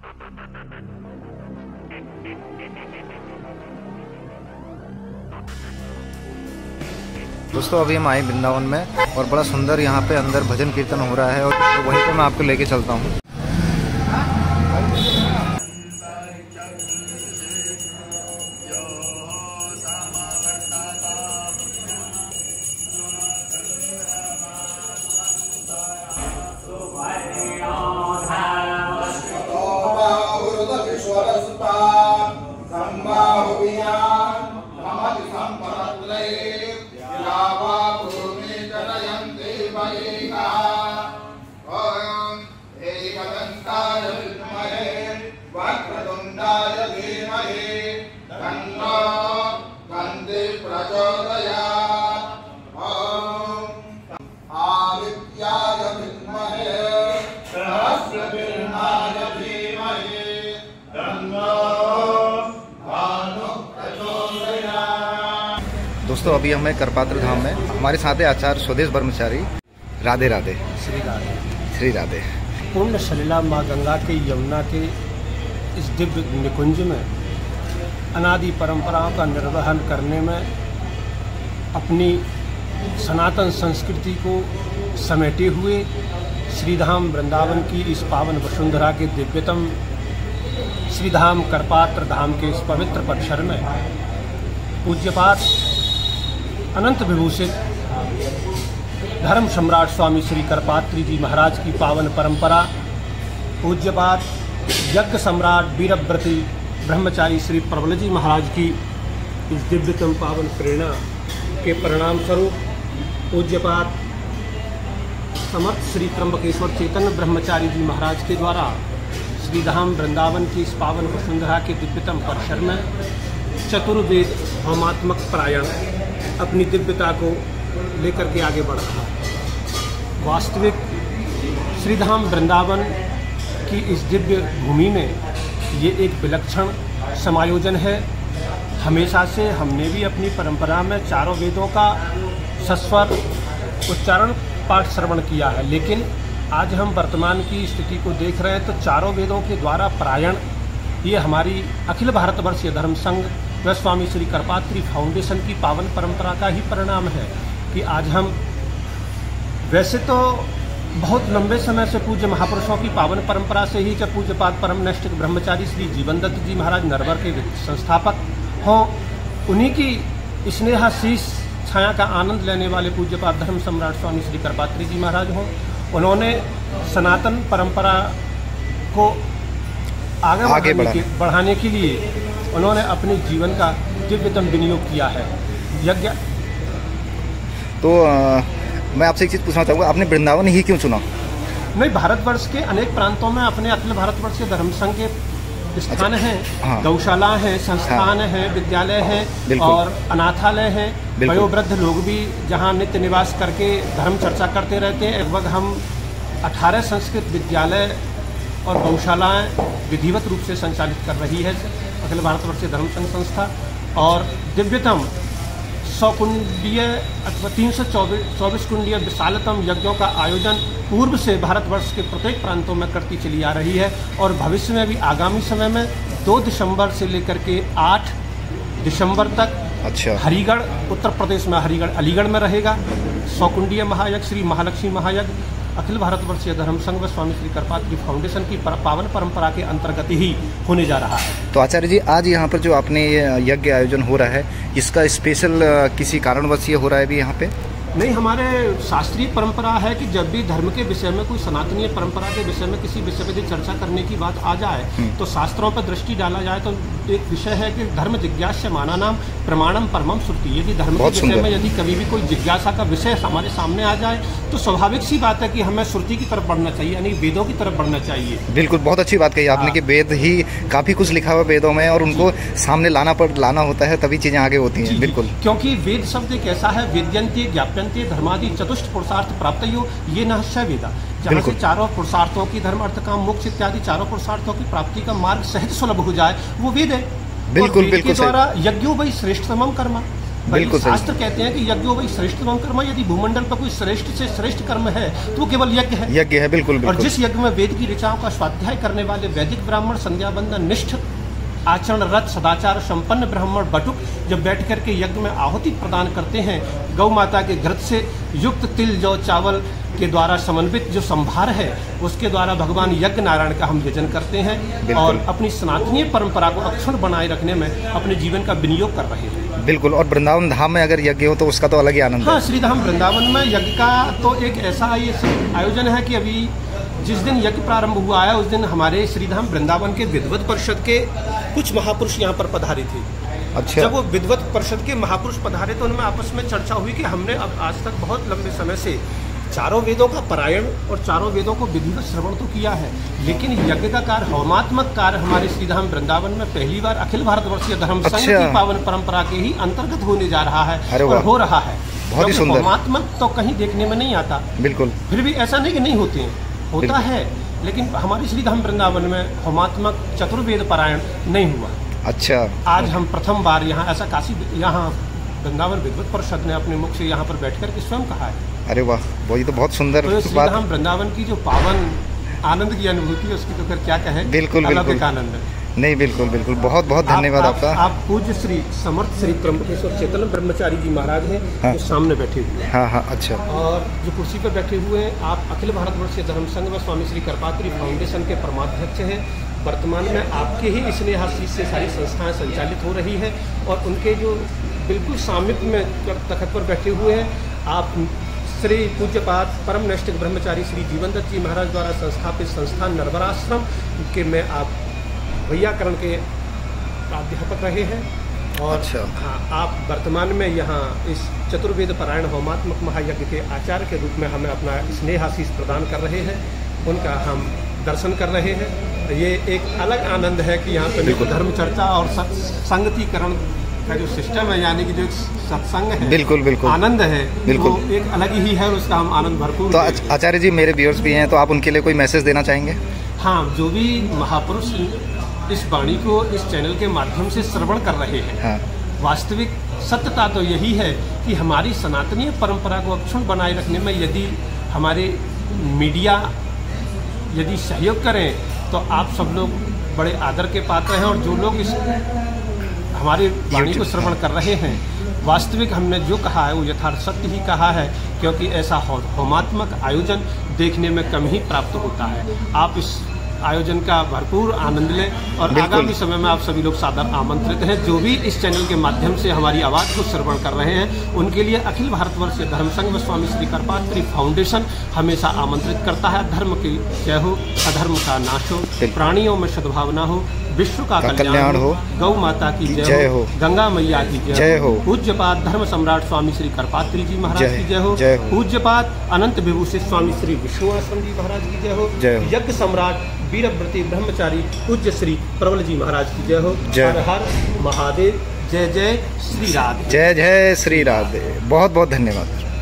दोस्तों अभी हम आए वृंदावन में और बड़ा सुंदर यहाँ पे अंदर भजन कीर्तन हो रहा है और वहीं पे मैं आपको लेके चलता हूँ। दोस्तों अभी हमें करपात्र धाम में हमारे साथ है आचार्य स्वदेश ब्रह्मचारी। राधे राधे। श्री राधे। श्री राधे। पूर्ण सलिला माँ गंगा के यमुना के इस दिव्य निकुंज में अनादि परंपराओं का निर्वहन करने में अपनी सनातन संस्कृति को समेटे हुए श्रीधाम वृंदावन की इस पावन वसुंधरा के दिव्यतम श्रीधाम करपात्र धाम के इस पवित्र परिसर में पूज्यपाठ अनंत विभूषित धर्म सम्राट स्वामी श्री करपात्री जी महाराज की पावन परंपरा, पूज्यपाठ यज्ञ सम्राट वीरव्रती ब्रह्मचारी श्री प्रबल जी महाराज की इस दिव्यतम पावन प्रेरणा के परिणाम स्वरूप पूज्यपाठ समर्थ श्री त्र्यंबकेश्वर चैतन्य ब्रह्मचारी जी महाराज के द्वारा श्रीधाम वृंदावन की इस पावन वसुंधरा के दिव्यतम परिसर में चतुर्वेद होमात्मक पारायण अपनी दिव्यता को लेकर के आगे बढ़ रहा है। वास्तविक श्रीधाम वृंदावन की इस दिव्य भूमि में ये एक विलक्षण समायोजन है। हमेशा से हमने भी अपनी परंपरा में चारों वेदों का सस्वर उच्चारण पाठ श्रवण किया है, लेकिन आज हम वर्तमान की स्थिति को देख रहे हैं तो चारों वेदों के द्वारा पारायण ये हमारी अखिल भारतवर्षीय धर्म संघ व स्वामी श्री करपात्री फाउंडेशन की पावन परंपरा का ही परिणाम है कि आज हम वैसे तो बहुत लंबे समय से पूज्य महापुरुषों की पावन परंपरा से ही जब पूज्यपाद परम नैष्ठिक ब्रह्मचारी श्री जीवनदत्त जी महाराज नरवर के संस्थापक हों, उन्हीं की स्नेहाशीष छाया का आनंद लेने वाले पूज्यपाद धर्म सम्राट स्वामी श्री करपात्री जी महाराज हों, उन्होंने सनातन परंपरा को आगे बढ़ाने के लिए उन्होंने अपने जीवन का दिव्यतम विनियोग किया है। यज्ञ तो मैं आपसे एक चीज़ पूछना चाहूँगा, आपने वृंदावन ही क्यों चुना? नहीं, भारतवर्ष के अनेक प्रांतों में अपने अखिल भारतवर्ष के धर्म संघ के स्थान हैं, हाँ। गौशाला हैं, संस्थान हाँ। हैं, विद्यालय हैं और अनाथालय हैं। वयोवृद्ध लोग भी जहाँ नित्य निवास करके धर्म चर्चा करते रहते हैं। लगभग हम 18 संस्कृत विद्यालय और गौशालाएं विधिवत रूप से संचालित कर रही है अखिल भारतवर्षीय धर्म संघ संस्था, और दिव्यतम 100 कुंडीय अथवा 324 कुंडीय विशालतम यज्ञों का आयोजन पूर्व से भारतवर्ष के प्रत्येक प्रांतों में करती चली आ रही है और भविष्य में भी आगामी समय में 2 दिसंबर से लेकर के 8 दिसंबर तक हरिगढ़ उत्तर प्रदेश में हरिगढ़ अलीगढ़ में रहेगा 100 कुंडीय महायज्ञ श्री महालक्ष्मी महायज्ञ अखिल भारतवर्षीय धर्म संघ व स्वामी श्री करपात्री फाउंडेशन की पावन परंपरा के अंतर्गत ही होने जा रहा है। तो आचार्य जी, आज यहाँ पर जो आपने ये यज्ञ आयोजन हो रहा है, इसका स्पेशल किसी कारणवश ये हो रहा है भी यहाँ पे? नहीं, हमारे शास्त्रीय परंपरा है कि जब भी धर्म के विषय में कोई सनातनीय परंपरा के विषय में किसी विषय पर चर्चा करने की बात आ जाए तो शास्त्रों पर दृष्टि डाला जाए तो एक विषय है कि धर्म जिज्ञास्य माना नाम प्रमाणम परमम श्रुति। यदि धर्म के विषय में यदि कभी भी कोई जिज्ञासा का विषय हमारे सामने आ जाए तो स्वाभाविक सी बात है कि हमें श्रुति की तरफ बढ़ना चाहिए, यानी वेदों की तरफ बढ़ना चाहिए। बिल्कुल, बहुत अच्छी बात कही आपने कि वेद ही काफी कुछ लिखा हुआ वेदों में और उनको सामने लाना होता है, तभी चीजें आगे होती हैं। बिल्कुल, क्योंकि वेद शब्द एक ऐसा है, वेद्यंते ज्ञाप्यंते धर्मादि चतुष्ट पुरुषार्थ प्राप्त हो, ये न है वेदा, जहाँ से चारों पुरुषार्थों की धर्म अर्थ काम मोक्ष इत्यादि चारों पुरुषार्थों की प्राप्ति का मार्ग सहज सुलभ हो जाए, वो वेद है। बिल्कुल बिल्कुल के द्वारा यज्ञो वही श्रेष्ठतमम कर्म, बिल्कुल सही। शास्त्र कहते हैं कि यज्ञो वही श्रेष्ठतम कर्म, यदि भूमंडल पर कोई श्रेष्ठ से श्रेष्ठ कर्म है तो वो केवल यज्ञ है। यज्ञ है, बिल्कुल और बिल्कुल। जिस यज्ञ में वेद की ऋचाओं का स्वाध्याय करने वाले वैदिक ब्राह्मण संध्या बंदन निष्ठ आचरण रत सदाचार संपन्न ब्राह्मण बटुक जब बैठ करके यज्ञ में आहुति प्रदान करते हैं, गौ माता के घृत से युक्त तिल जौ चावल के द्वारा समन्वित जो संभार है उसके द्वारा भगवान यज्ञ नारायण का हम यजन करते हैं और अपनी सनातनीय परंपरा को अक्षुण्ण बनाए रखने में अपने जीवन का विनियोग कर रहे हैं। बिल्कुल। और वृंदावन धाम में अगर यज्ञ हो तो उसका तो अलग ही आनंद हाँ, है। श्रीधाम वृंदावन में यज्ञ का तो एक ऐसा ये आयोजन है कि अभी जिस दिन यज्ञ प्रारंभ हुआ है उस दिन हमारे श्रीधाम वृंदावन के विद्वत परिषद के कुछ महापुरुष यहाँ पर पधारे थे। अच्छा। जब वो विद्वत परिषद के महापुरुष पधारे तो उनमें आपस में चर्चा हुई कि हमने अब आज तक बहुत लंबे समय से चारों वेदों का पारायण और चारों वेदों को विधिवत श्रवण तो किया है, लेकिन यज्ञ का कार्य, होमात्मक कार्य हमारे श्रीधाम वृंदावन में पहली बार अखिल भारतवर्षीय धर्म संघ की पावन परंपरा के ही अंतर्गत होने जा रहा है और हो रहा है। बहुत ही सुंदर। होमात्मक तो कहीं देखने में नहीं आता, बिल्कुल। फिर भी ऐसा नहीं कि नहीं होते हैं, होता है, लेकिन हमारे श्रीधाम वृंदावन में होमात्मक चतुर्वेद पारायण नहीं हुआ। अच्छा। आज हम प्रथम बार यहाँ ऐसा काशी यहाँ वृंदावन विद्वत परिषद ने अपने मुख से यहाँ पर बैठकर के स्वयं कहा है। अरे वाह, वही तो बहुत सुंदर तो श्रीधाम वृंदावन की जो पावन आनंद की अनुभूति है उसकी तो फिर क्या कहें। बिल्कुल अलौकिक आनंद है। नहीं, बिल्कुल बिल्कुल। बहुत बहुत धन्यवाद आपका। आप पूज्य श्री समर्थ श्री त्र्यंबकेश्वर चेतन ब्रह्मचारी जी महाराज हैं। हाँ। जो सामने बैठे हुए हैं। हाँ हाँ। अच्छा। और जो कुर्सी पर बैठे हुए हैं आप अखिल भारतवर्षीय धर्म संघ व स्वामी श्री कृपात्री फाउंडेशन के परमाध्यक्ष हैं। वर्तमान में आपके ही स्नेहाशीष से सारी संस्थाएं संचालित हो रही है और उनके जो बिल्कुल सामीप्य में तखत पर बैठे हुए हैं आप श्री पूज्यपाद परम नैष्ठिक ब्रह्मचारी श्री जीवनदत्त जी महाराज द्वारा संस्थापित संस्थान नरवराश्रम के में आप वैयाकरण के प्राध्यापक रहे हैं। और अच्छा। हाँ, आप वर्तमान में यहाँ इस चतुर्वेद पारायण होमात्मक महायज्ञ के आचार्य के रूप में हमें अपना स्नेहाशीष प्रदान कर रहे हैं, उनका हम दर्शन कर रहे हैं। ये एक अलग आनंद है कि यहाँ पर धर्म चर्चा और संगतिकरण का जो सिस्टम है, यानी कि जो सत्संग है, बिल्कुल बिल्कुल आनंद है, बिल्कुल वो एक अलग ही है और उसका हम आनंद भरपूर। तो आचार्य जी, मेरे व्यूअर्स भी हैं, तो आप उनके लिए कोई मैसेज देना चाहेंगे? हाँ, जो भी महापुरुष इस वाणी को इस चैनल के माध्यम से श्रवण कर रहे हैं, हाँ। वास्तविक सत्यता तो यही है कि हमारी सनातनीय परंपरा को अक्षुण्ण बनाए रखने में यदि हमारे मीडिया यदि सहयोग करें तो आप सब लोग बड़े आदर के पात्र हैं। और जो लोग इस हमारी वाणी को श्रवण कर रहे हैं, वास्तविक हमने जो कहा है वो यथार्थ सत्य ही कहा है, क्योंकि ऐसा होमात्मक आयोजन देखने में कम ही प्राप्त होता है। आप इस आयोजन का भरपूर आनंद लें और आगामी समय में आप सभी लोग सादर आमंत्रित हैं। जो भी इस चैनल के माध्यम से हमारी आवाज़ को श्रवण कर रहे हैं उनके लिए अखिल भारतवर्षीय धर्म संघ व स्वामी श्री कृपात्री फाउंडेशन हमेशा आमंत्रित करता है। धर्म की जय हो, अधर्म का नाश हो, प्राणियों में सद्भावना हो, विश्व का कल्याण हो, गौ माता की जय हो, गंगा मैया की जय हो, पूज्यपाद धर्म सम्राट स्वामी श्री कृपात्री जी महाराज की जय हो, पूज्यपाद अनंत विभूषित स्वामी श्री विष्णु आश्रम जी महाराज की जय हो, यज्ञ सम्राट वीरव्रती ब्रह्मचारी पूज्य श्री प्रबल जी महाराज की जय हो। हर हर महादेव। जय जय श्री राधे। जय जय श्री राधे। बहुत बहुत धन्यवाद।